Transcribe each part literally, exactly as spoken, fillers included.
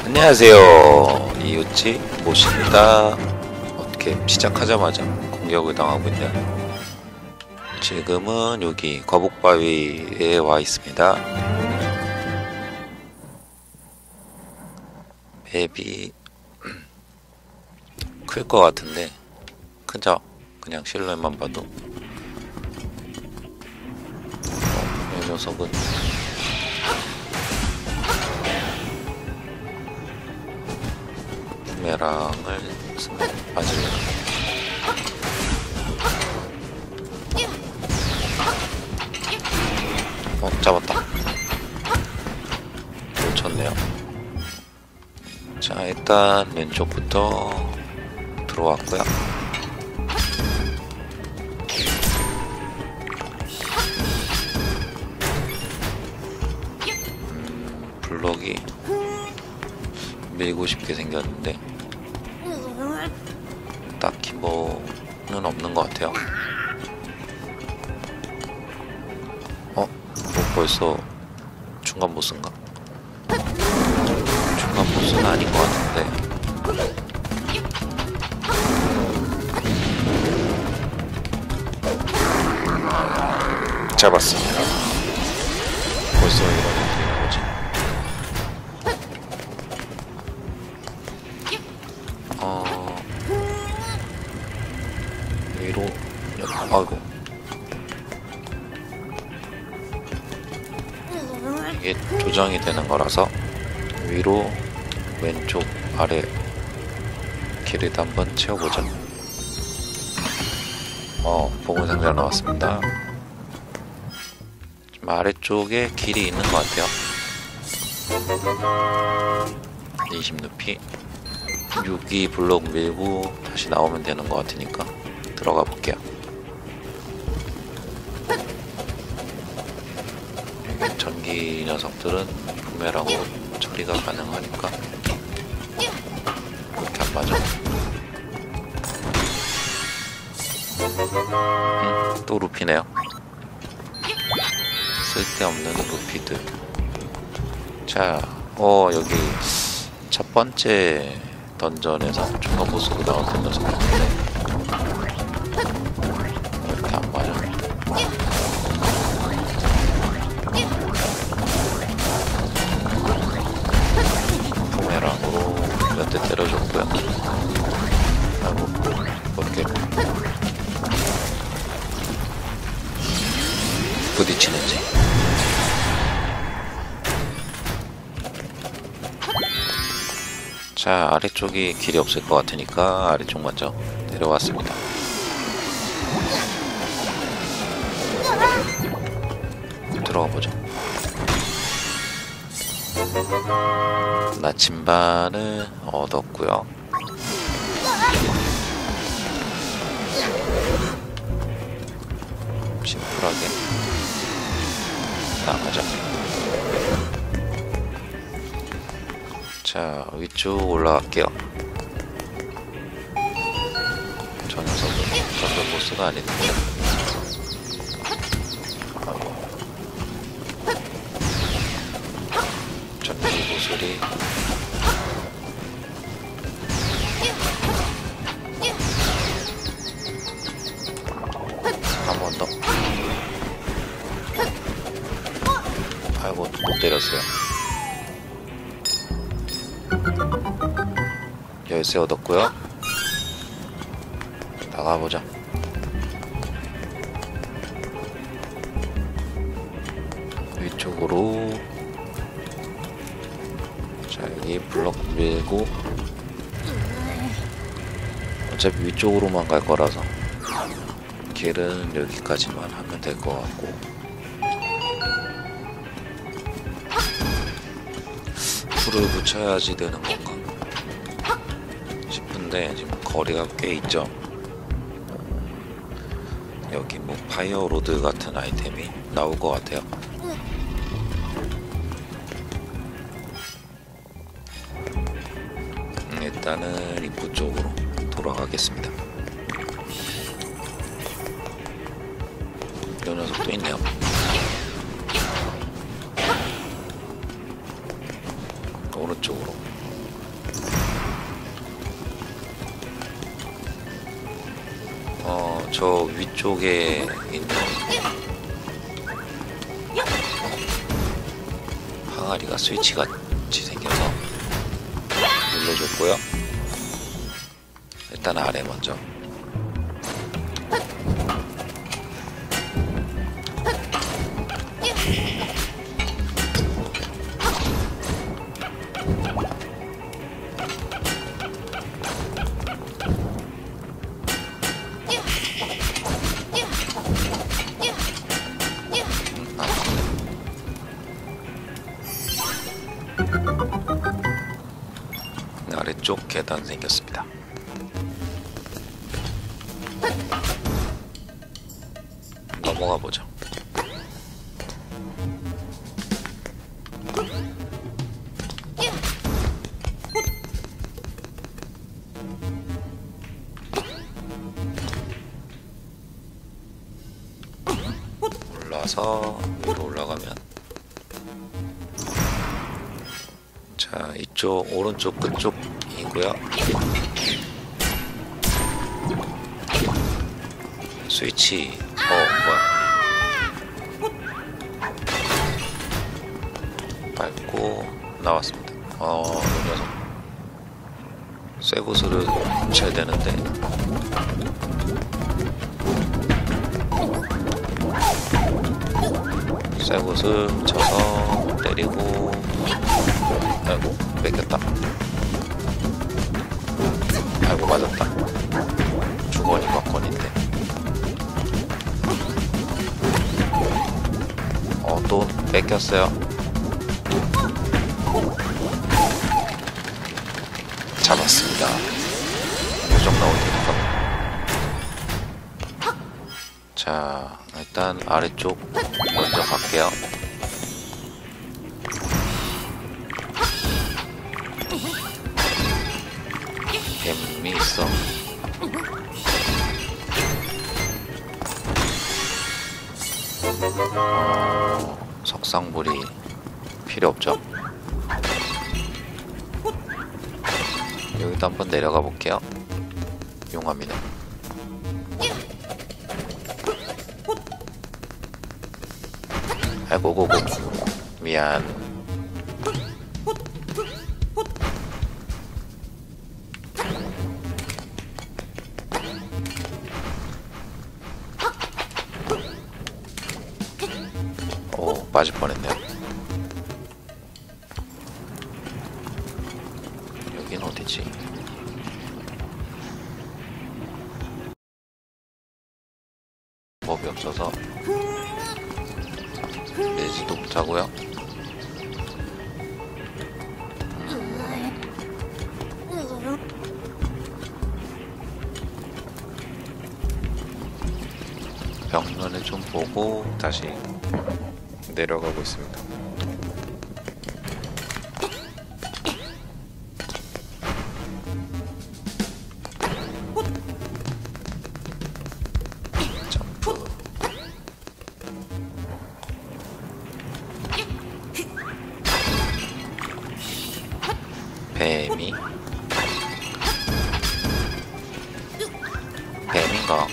안녕하세요. 이웃집 모십니다. 어떻게 시작하자마자 공격을 당하고 있네요. 지금은 여기 거북바위에 와 있습니다. 맵이 클 것 같은데 크죠? 그냥 실루엣만 봐도. 어, 이 녀석은 부메랑을 쓰면 맞을래요. 어, 잡았다. 놓쳤네요. 자, 일단 왼쪽부터 들어왔고요. 음, 블록이 밀고 싶게 생겼는데 딱히 뭐는 없는 것 같아요. 어? 뭐 벌써 중간 보스인가? 중간 보스는 아닌 것 같은데 잡았습니다. 벌써 이러면 되는 거지. 어... 위로... 아이고 이게 조정이 되는 거라서 위로 왼쪽 아래 길이도 한번 채워보자. 어, 보물 상자 나왔습니다. 좀 아래쪽에 길이 있는 것 같아요. 이십 높이 육 이 블록 밀고 다시 나오면 되는 것 같으니까 들어가 볼게요. 전기 녀석들은 부메랑으로 처리가 가능하니까 그렇게 안 맞아. 음, 또 루피네요. 쓸데없는 루피들. 자, 어 여기 첫 번째 던전에서 중간 보스로 나왔던 녀석 같은데 이렇게 안 맞아. 부메랑으로 몇 대 때려줬고요. 아이고 이렇게 부딪히는지. 자, 아래쪽이 길이 없을 것 같으니까 아래쪽 먼저 내려왔습니다. 들어가 보죠. 나침반을 얻었고요. 심플하게 나가자. 자, 위쪽 올라갈게요. 저 녀석은 전전 보스가 아닌데. 아이고. 전기 구슬이 한 번 더. 아이고, 못 때렸어요. 열쇠 얻었고요. 나가보자. 위쪽으로. 자, 여기 블럭 밀고 어차피 위쪽으로만 갈 거라서 길은 여기까지만 하면 될 것 같고, 불을 붙여야지 되는 건가 싶은데 지금 거리가 꽤 있죠. 여기 뭐 파이어로드 같은 아이템이 나올 것 같아요. 음, 일단은 입구 쪽으로 돌아가겠습니다. 이 녀석도 있네요. 오른쪽으로 어, 저 위쪽에 있는 항아리가 스위치 같이 생겨서 눌러줬고요. 일단 아래 먼저. 아래쪽 계단 생겼습니다. 넘어가 보죠. 올라서 위로 올라가면, 자, 이쪽 오른쪽 끝쪽이고요. 스위치, 어 뭐야, 밟고 나왔습니다. 어, 이 녀석 쇠구슬을 쳐야 되는데 쇠구슬 쳐서 때리고, 아이고 뺏겼다. 아이고 맞았다. 주머니 막건인데. 어, 또 뺏겼어요. 잡았습니다. 요정 나올 테니까. 자, 일단 아래쪽 먼저 갈게요. 뱀이 있어. 어, 석상불이 필요 없죠. 여기도 한번 내려가 볼게요. 용암이네. 아이고 고고 미안. 오, 빠질 뻔했네요. 여긴 어디지? 법이 없어서 내지도 못하고요. 벽면을 좀 보고 다시 내려가고 있습니다. 점프. 뱀이 뱀인가?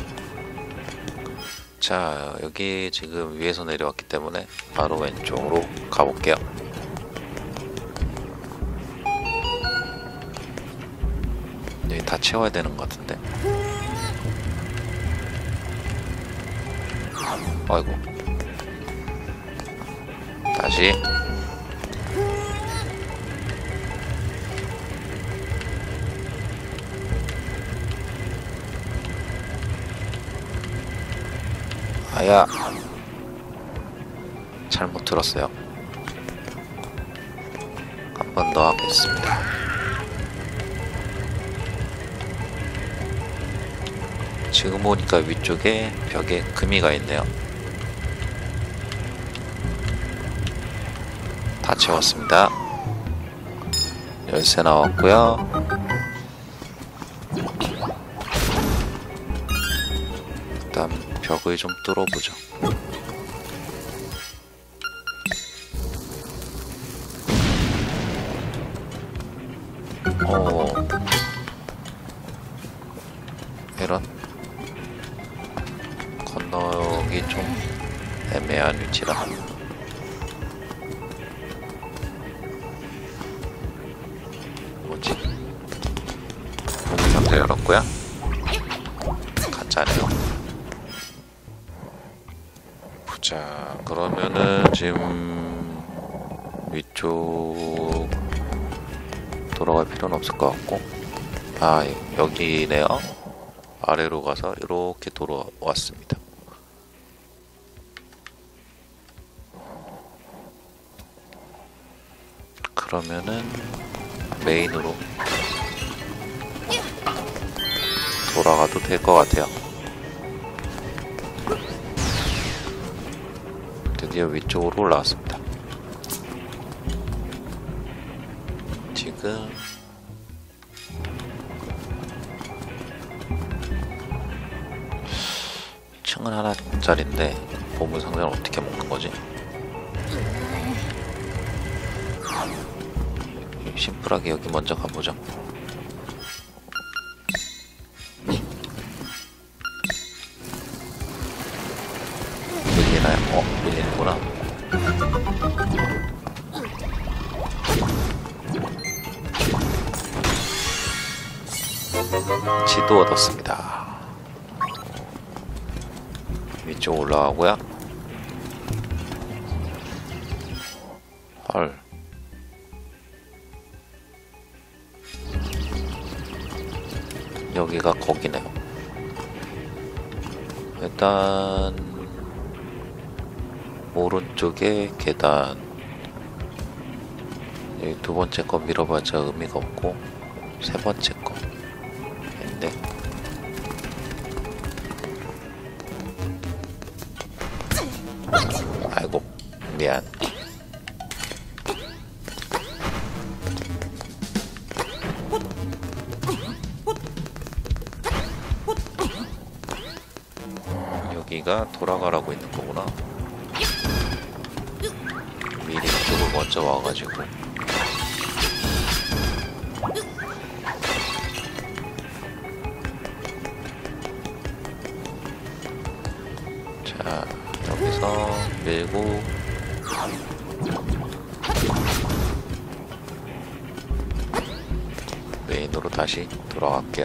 자, 여기 지금 위에서 내려왔기 때문에 바로 왼쪽으로 가볼게요. 여기 다 채워야 되는 것 같은데. 아이고. 다시. 아야, 잘못 들었어요. 한 번 더 하겠습니다. 지금 보니까 위쪽에 벽에 금이가 있네요. 다 채웠습니다. 열쇠 나왔고요. 일단 벽을 좀 뚫어보죠. 어 이런 건너기 좀 애매한 위치라. 뭐지? 상자 열었고요. 가짜네요. 보자. 그러면은 지금 위쪽 돌아갈 필요는 없을 것 같고, 아 여기네요. 아래로 가서 이렇게 돌아왔습니다. 그러면은 메인으로 돌아가도 될 것 같아요. 드디어 위쪽으로 올라왔습니다. 지금 층은 하나짜리인데 보물 상자는 어떻게 먹는 거지? 심플하게 여기 먼저 가보죠. 밀리나요? 어, 밀리는구나. 지도 얻었습니다. 위쪽 올라가고요. 헐. 여기가 거기네요. 일단 오른쪽에 계단. 여기 두 번째 거 밀어봤자 의미가 없고 세 번째 거 인데 아이고 미안. 여기가 돌아가라고 있는 거구나. 미리 이쪽을 먼저 와가지고 자 여기서 밀고 메인으로 다시 돌아갈게요.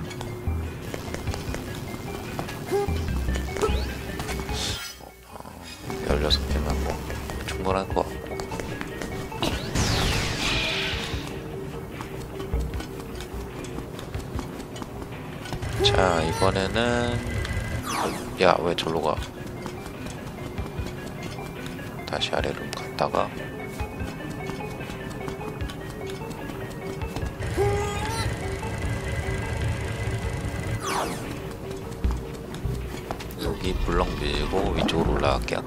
열여섯 개면 뭐 충분할 것 같고. 자 이번에는 야 왜 절로 가. 다시 아래로 갔다가 여기 블럭 밀고 위쪽으로 올라갈게요.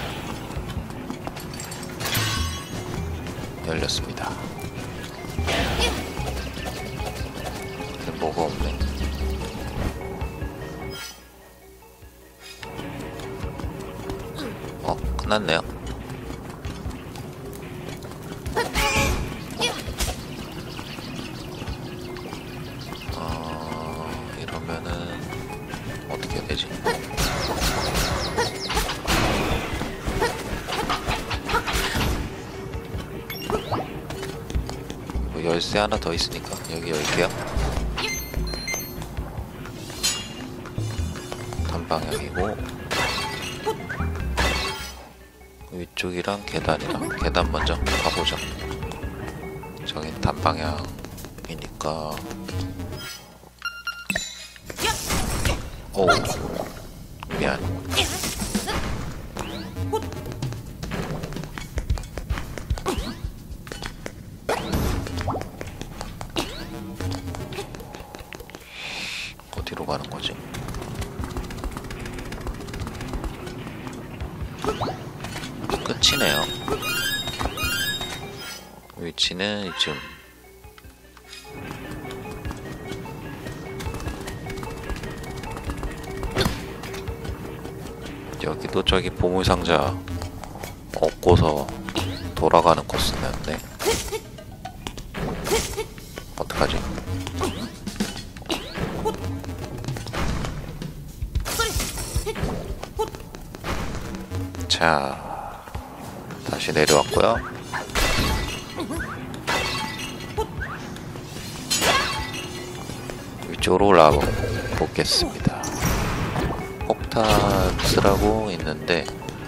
열렸습니다. 근데 뭐가 없네. 어 끝났네요. 어 이러면은 어떻게 해야 되지? 열쇠 하나 더 있으니까 여기 열게요. 단방향이고 위쪽이랑 계단이랑 계단 먼저 가보죠. 저긴 단방향이니까. 오 미안. 어디로 가는 거지? 끝이네요. 위치는 이쯤. 여기도 저기 보물상자 얻고서 돌아가는 코스였는데 어디까지? 자, 다시 내려왔고요. 위쪽으로 올라가 보겠습니다. 폭탄 쓰라고 있는데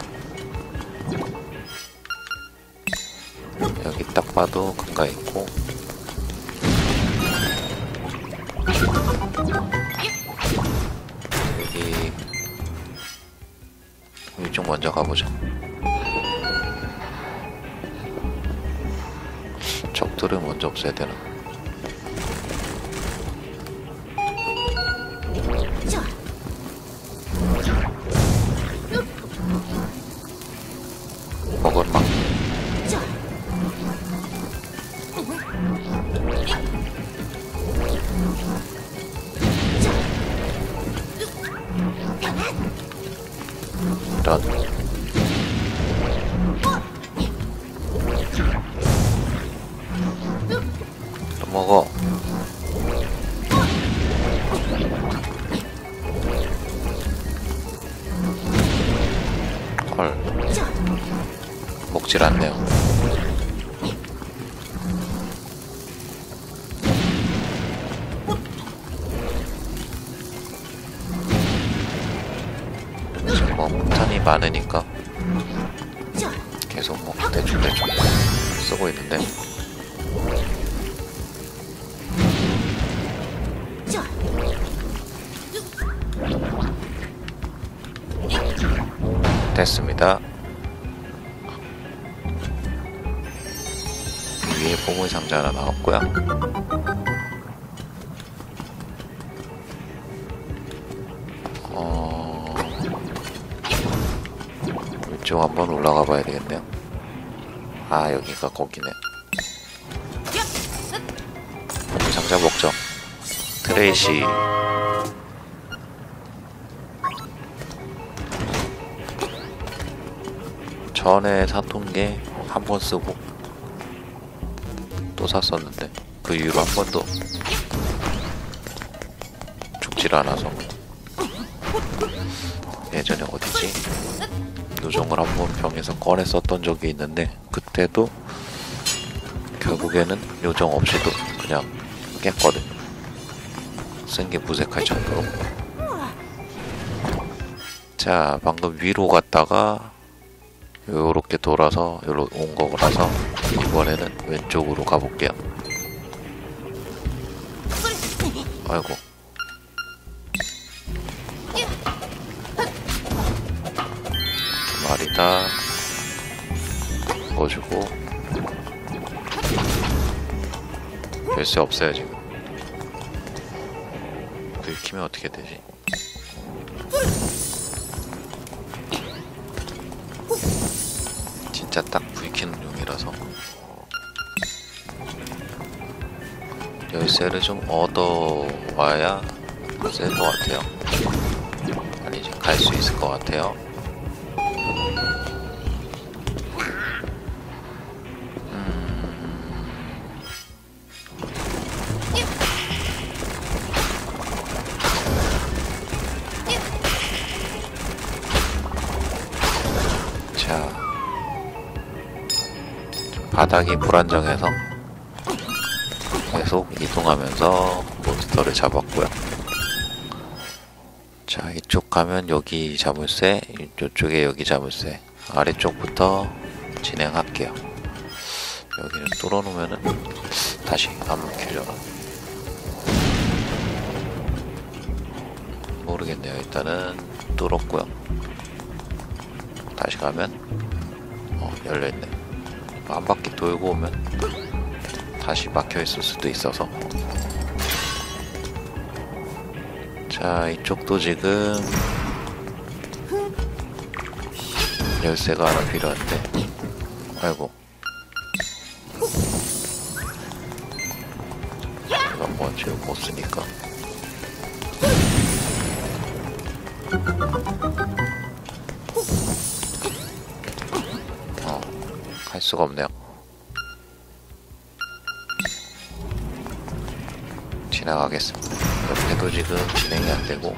여기 딱 봐도 금가 있고 여기 이쪽 먼저 가보자. 적들을 먼저 없애야 되나? 먹은 막 이런 또 먹어. 헐, 먹질 않네요. 지금 뭐 폭탄이 많으니까 계속 뭐 대충 대충 쓰고 있는데 됐습니다. 위에 보물 상자 하나 나왔고요. 어... 이쪽 한번 올라가 봐야 되겠네요. 아, 여기가 거기네. 보물 상자 먹죠. 트레이시. 전에 샀던 게 한 번 쓰고 또 샀었는데 그 이후로 한 번도 죽질 않아서 예전에 어디지? 요정을 한 번 병에서 꺼냈었던 적이 있는데 그때도 결국에는 요정 없이도 그냥 깼거든. 쓴 게 무색할 정도로. 자, 방금 위로 갔다가 요렇게 돌아서 요로 온 거라서 이번에는 왼쪽으로 가볼게요. 아이고. 두 마리다. 먹어주고. 열쇠 없어요 지금. 불 켜면 어떻게 되지? 진짜 딱 불 켜는 용이라서 열쇠를 좀 얻어와야 쓸 것 같아요. 아니지, 갈 수 있을 것 같아요. 자, 바닥이 불안정해서 계속 이동하면서 몬스터를 잡았고요. 자, 이쪽 가면 여기 자물쇠, 이쪽에 여기 자물쇠. 아래쪽부터 진행할게요. 여기는 뚫어놓으면은 다시 안 먹히려나? 모르겠네요. 일단은 뚫었고요. 다시 가면 어, 열려있네. 한 바퀴 돌고 오면 다시 막혀있을 수도 있어서. 자, 이쪽도 지금 열쇠가 하나 필요한데, 아이고, 제가 뭐 지금 못 쓰니까. 어, 갈 수가 없네요. 지나가겠습니다. 옆에도 지금 진행이 안 되고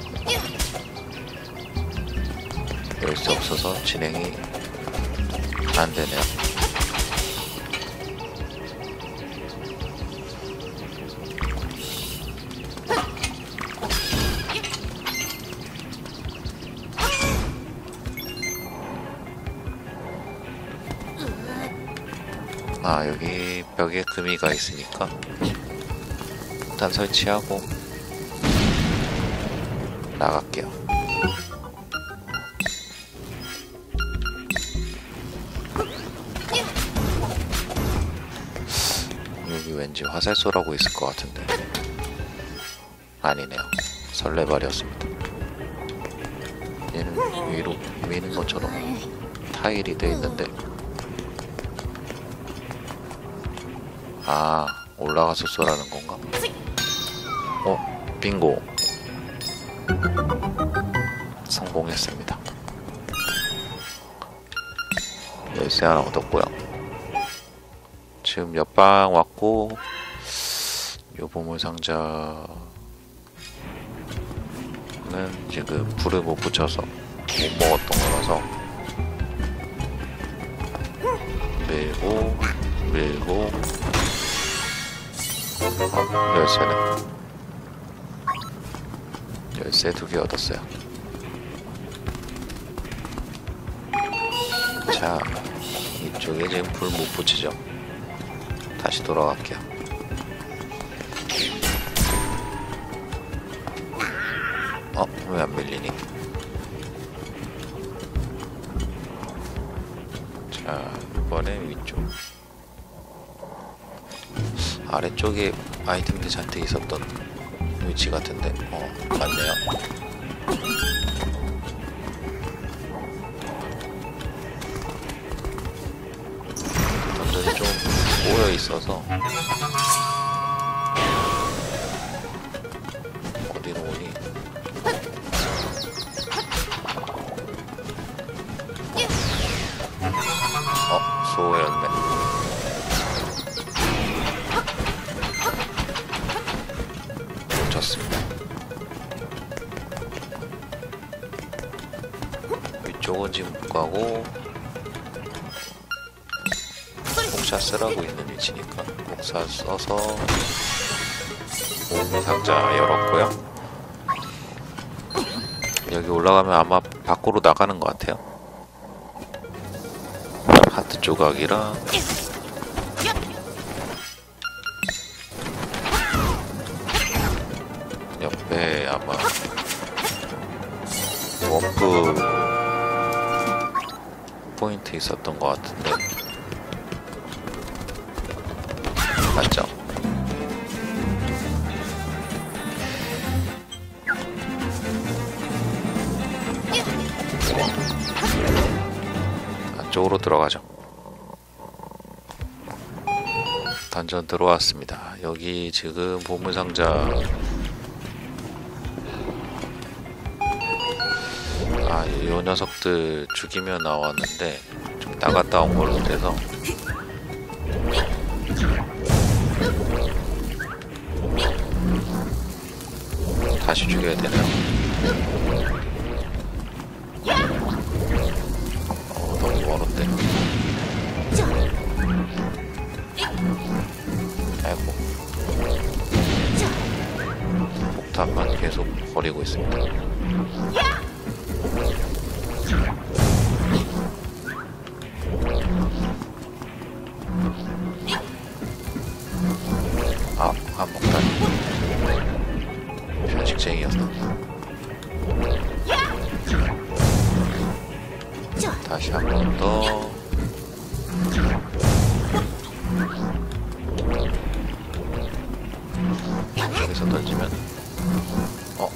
열쇠 없어서 진행이 안 되네요. 아, 여기 벽에 금이가 있으니까 일단 설치하고 나갈게요. 여기 왠지 화살쏘라고 있을 것 같은데 아니네요. 설레발이었습니다. 얘는 위로 미는 것처럼 타일이 돼 있는데 아, 올라가서 쏘라는 건가? 어, 빙고. 성공했습니다. 열쇠 하나 얻었고요. 지금 옆방 왔고 요 보물상자는 지금 불을 못 붙여서 못 먹었던 거라서 밀고 밀고 어, 열쇠는 열쇠 두 개 얻었어요. 자, 이쪽에 지금 불 못 붙이죠. 다시 돌아갈게요. 어? 왜 안 밀리니? 자, 이번에 위쪽. 아래쪽에 아이템들 잔뜩 있었던 위치 같은데, 어, 맞네요. 던전이 좀 꼬여 있어서 어디로 오니? 어, 소였네. 놓쳤습니다. 위쪽은 지금 못 가고 목샷 쓰라고 있는 위치니까 목샷 써서 보물 상자 열었고요. 여기 올라가면 아마 밖으로 나가는 것 같아요. 하트 조각이랑 옆에 아마 워프 포인트 있었던 것 같은데 맞죠? 안쪽으로 들어가죠. 던전 들어왔습니다. 여기 지금 보물상자 아, 이 녀석들 죽이며 나왔는데 좀 나갔다 온 걸로 돼서 다시 죽여야 되네요. 어, 너무 멀었대. 아이고. 폭탄만 계속 버리고 있습니다. 아, 한 폭탄. 편식쟁이였어. 다시 한 번 더. 여기서 던지면 어?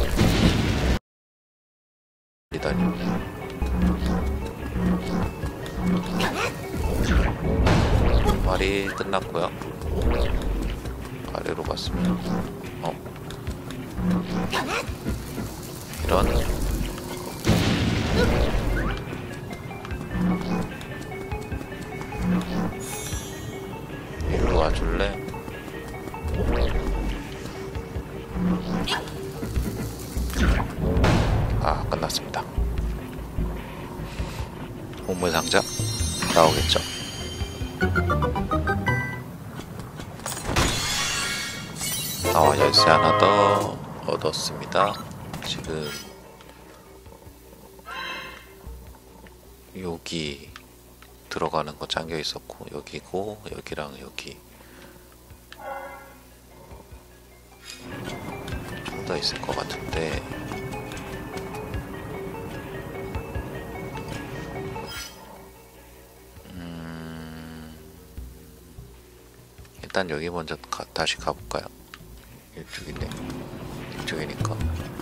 리다니 말이 끝났고요. 아래로 갔으면 어? 이런 이리로 와줄래? 아, 끝났습니다. 보물 상자 나오겠죠. 아, 열쇠 하나 더 얻었습니다. 지금 여기 들어가는 거 잠겨 있었고, 여기고 여기랑 여기 좀 더 있을 것 같은데, 음, 일단 여기 먼저 가, 다시 가볼까요? 이쪽인데, 이쪽이니까.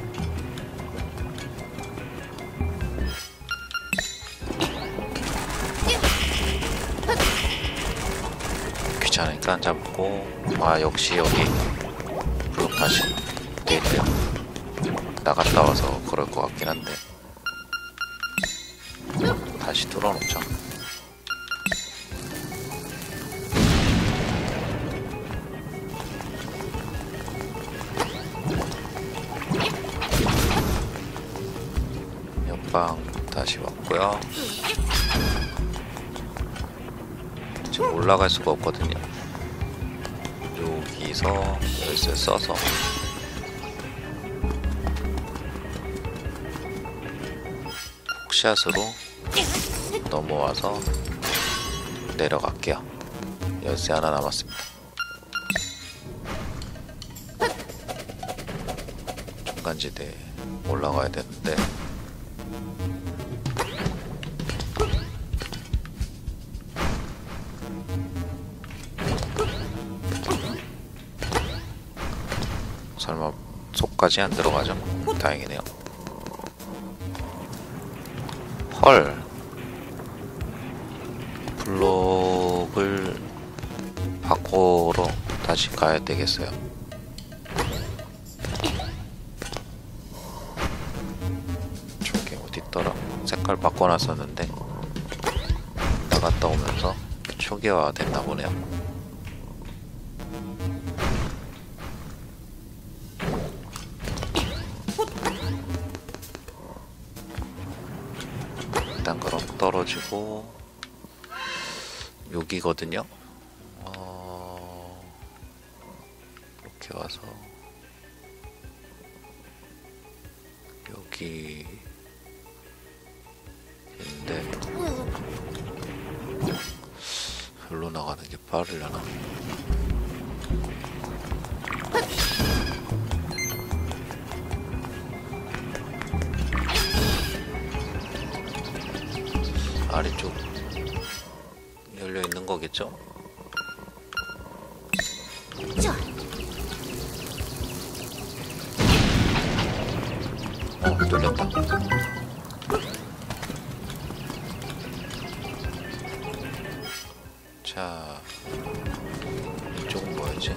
귀찮으니까 안 잡고. 아, 역시 여기 블록 다시 돼있네요. 나갔다 와서 그럴 것 같긴 한데 다시 뚫어놓자. 옆방 다시 왔고요. 지금 올라갈 수가 없거든요. 여기서 열쇠 써서 훅샷으로 넘어와서 내려갈게요. 열쇠 하나 남았습니다. 중간지대 올라가야 되는데 설마 속까지 안 들어가죠? 다행이네요. 헐, 블록을 바꾸러 다시 가야 되겠어요. 저게 어딨더라? 색깔 바꿔놨었는데 나갔다 오면서 초기화 됐나 보네요. 일단 그럼 떨어지고 여기거든요. 어... 이렇게 와서 여기 인데 별로 나가는 게 빠르려나? 아래쪽 열려 있는 거겠죠? 어, 뚫렸다. 자, 이쪽은 뭐였지?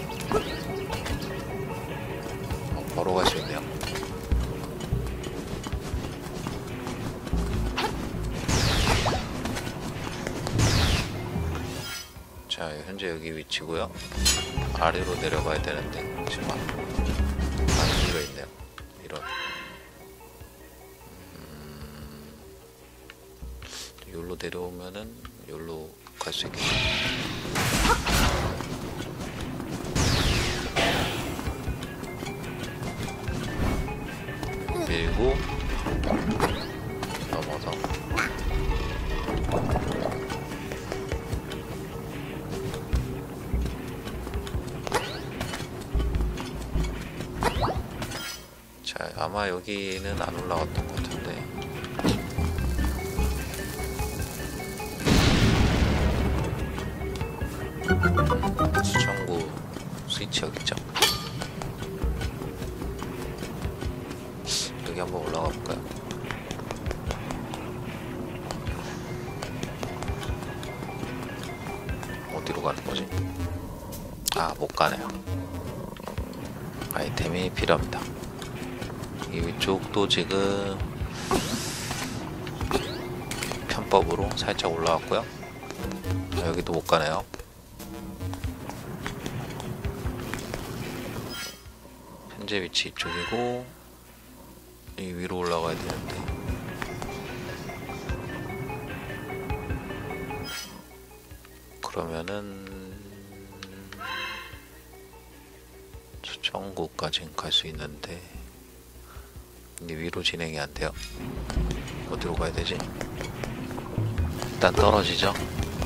어, 바로 갈 수 있네요. 자, 현재 여기 위치고요. 아래로 내려가야 되는데 지금 안 뚫려 있네요. 이런. 음, 여기로 내려오면은 여기로 갈 수 있겠네. 밀고 넘어서. 자, 아마 여기는 안 올라갔던 것 같은데. 수정구 스위치 여기 있죠? 여기 한번 올라가 볼까요? 어디로 가는 거지? 아, 못 가네요. 아이템이 필요합니다. 이 위쪽도 지금 편법으로 살짝 올라왔고요. 아, 여기도 못 가네요. 현재 위치 이쪽이고 이 위로 올라가야 되는데 그러면은 저정구까지는 갈 수 있는데 이 위로 진행이 안 돼요. 어디로 가야 되지? 일단 떨어지죠.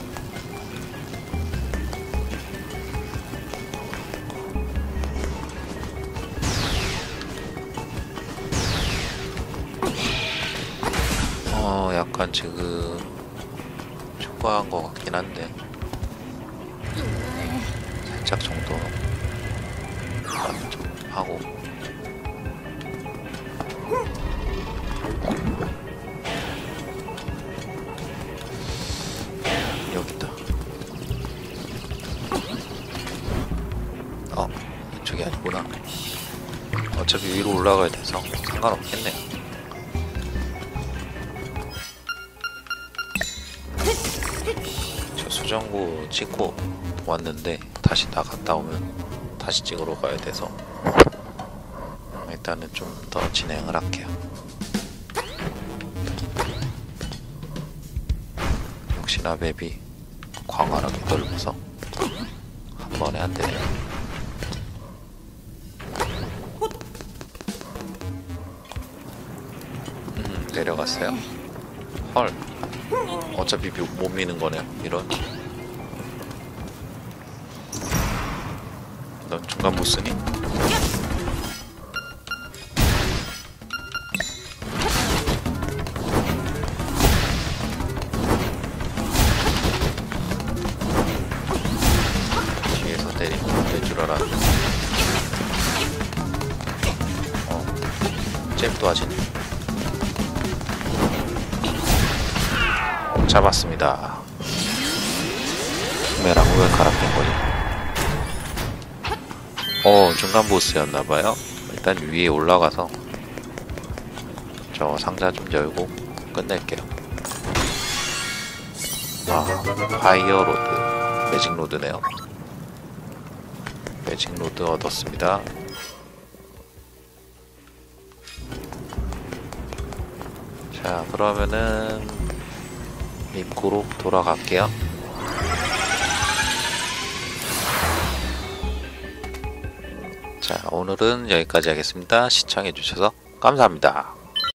어, 약간 지금 초과한 것 같긴 한데 살짝 정도 좀 하고 여기다. 어, 이쪽이 아니구나. 어차피 위로 올라가야 돼서 상관없겠네. 저 수정구 찍고 왔는데 다시 나갔다 오면 다시 찍으러 가야 돼서 일단은 좀 더 진행을 할게요. 역시나 맵이 광활하게 넓어서 한 번에 안 되네요. 음, 내려갔어요. 헐, 어차피 못 미는 거네요. 이런. 넌 중간 보스니? 뒤에서 때리면 될 줄 알았는데. 어, 잽도 하지네. 잡았습니다. 메랑 왜 갈아낀 거지? 어, 중간 보스였나봐요. 일단 위에 올라가서 저 상자 좀 열고 끝낼게요. 아, 파이어 로드, 매직 로드네요. 매직 로드 얻었습니다. 자, 그러면은 입구로 돌아갈게요. 자, 오늘은 여기까지 하겠습니다. 시청해주셔서 감사합니다.